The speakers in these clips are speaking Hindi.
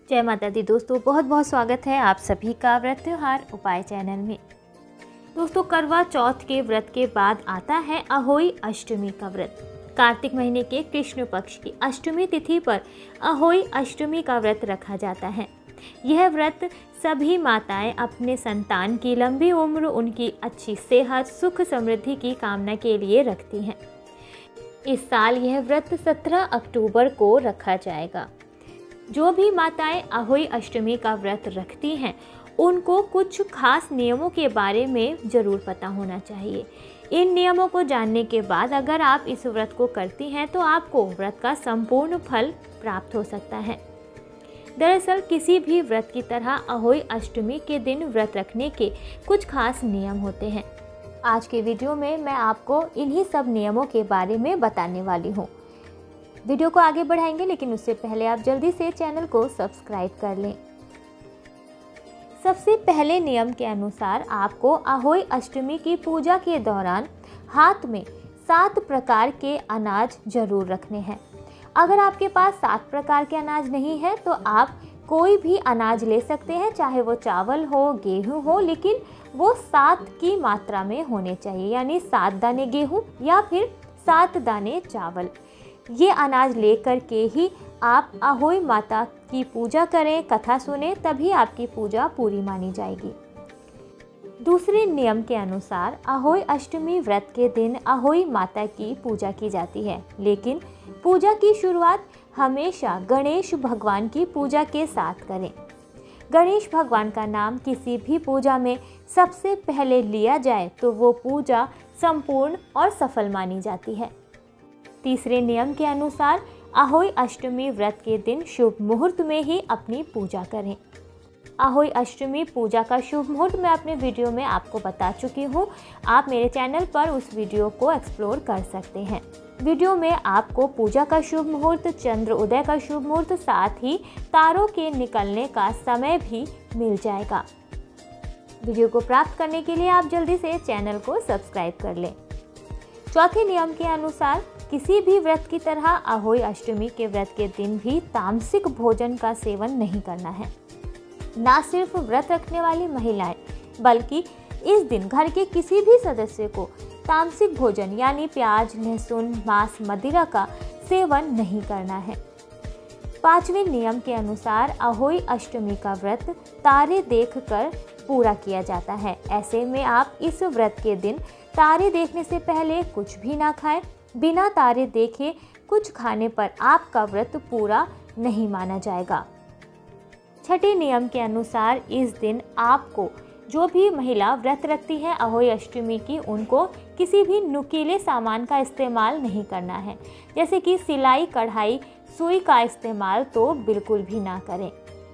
जय माता दी दोस्तों, बहुत बहुत स्वागत है आप सभी का व्रत त्योहार उपाय चैनल में। दोस्तों, करवा चौथ के व्रत के बाद आता है अहोई अष्टमी का व्रत। कार्तिक महीने के कृष्ण पक्ष की अष्टमी तिथि पर अहोई अष्टमी का व्रत रखा जाता है। यह व्रत सभी माताएं अपने संतान की लंबी उम्र, उनकी अच्छी सेहत, सुख समृद्धि की कामना के लिए रखती हैं। इस साल यह व्रत 17 अक्टूबर को रखा जाएगा। जो भी माताएं अहोई अष्टमी का व्रत रखती हैं उनको कुछ खास नियमों के बारे में ज़रूर पता होना चाहिए। इन नियमों को जानने के बाद अगर आप इस व्रत को करती हैं तो आपको व्रत का संपूर्ण फल प्राप्त हो सकता है। दरअसल किसी भी व्रत की तरह अहोई अष्टमी के दिन व्रत रखने के कुछ खास नियम होते हैं। आज के वीडियो में मैं आपको इन्हीं सब नियमों के बारे में बताने वाली हूँ। वीडियो को आगे बढ़ाएंगे, लेकिन उससे पहले आप जल्दी से चैनल को सब्सक्राइब कर लें। सबसे पहले नियम के अनुसार आपको अहोई अष्टमी की पूजा के दौरान हाथ में 7 प्रकार के अनाज जरूर रखने हैं। अगर आपके पास 7 प्रकार के अनाज नहीं है तो आप कोई भी अनाज ले सकते हैं, चाहे वो चावल हो, गेहूं हो, लेकिन वो 7 की मात्रा में होने चाहिए। यानी 7 दाने गेहूं या फिर 7 दाने चावल। ये अनाज लेकर के ही आप अहोई माता की पूजा करें, कथा सुने, तभी आपकी पूजा पूरी मानी जाएगी। दूसरे नियम के अनुसार अहोई अष्टमी व्रत के दिन अहोई माता की पूजा की जाती है, लेकिन पूजा की शुरुआत हमेशा गणेश भगवान की पूजा के साथ करें। गणेश भगवान का नाम किसी भी पूजा में सबसे पहले लिया जाए तो वो पूजा संपूर्ण और सफल मानी जाती है। तीसरे नियम के अनुसार अहोई अष्टमी व्रत के दिन शुभ मुहूर्त में ही अपनी पूजा करें। अहोई अष्टमी पूजा का शुभ मुहूर्त मैं अपने वीडियो में आपको बता चुकी हूँ। आप मेरे चैनल पर उस वीडियो को एक्सप्लोर कर सकते हैं। वीडियो में आपको पूजा का शुभ मुहूर्त, चंद्र उदय का शुभ मुहूर्त, साथ ही तारों के निकलने का समय भी मिल जाएगा। वीडियो को प्राप्त करने के लिए आप जल्दी से चैनल को सब्सक्राइब कर लें। चौथे नियम के अनुसार किसी भी व्रत की तरह अहोई अष्टमी के व्रत के दिन भी तामसिक भोजन का सेवन नहीं करना है। ना सिर्फ व्रत रखने वाली महिलाएं, बल्कि इस दिन घर के किसी भी सदस्य को तामसिक भोजन यानी प्याज, लहसुन, मांस, मदिरा का सेवन नहीं करना है। पांचवें नियम के अनुसार अहोई अष्टमी का व्रत तारे देखकर पूरा किया जाता है। ऐसे में आप इस व्रत के दिन तारे देखने से पहले कुछ भी ना खाएं। बिना तारे देखे कुछ खाने पर आपका व्रत पूरा नहीं माना जाएगा। छठे नियम के अनुसार इस दिन आपको, जो भी महिला व्रत रखती है अहोई अष्टमी की, उनको किसी भी नुकीले सामान का इस्तेमाल नहीं करना है। जैसे कि सिलाई, कढ़ाई, सुई का इस्तेमाल तो बिल्कुल भी ना करें।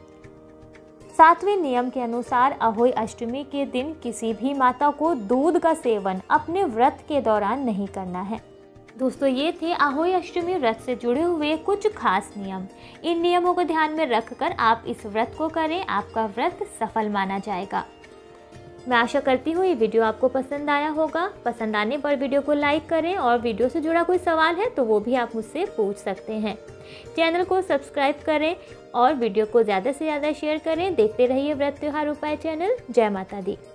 सातवें नियम के अनुसार अहोई अष्टमी के दिन किसी भी माता को दूध का सेवन अपने व्रत के दौरान नहीं करना है। दोस्तों, ये थे अहोई अष्टमी व्रत से जुड़े हुए कुछ खास नियम। इन नियमों को ध्यान में रखकर आप इस व्रत को करें, आपका व्रत सफल माना जाएगा। मैं आशा करती हूँ ये वीडियो आपको पसंद आया होगा। पसंद आने पर वीडियो को लाइक करें और वीडियो से जुड़ा कोई सवाल है तो वो भी आप मुझसे पूछ सकते हैं। चैनल को सब्सक्राइब करें और वीडियो को ज़्यादा से ज़्यादा शेयर करें। देखते रहिए व्रत त्योहार उपाय चैनल। जय माता दी।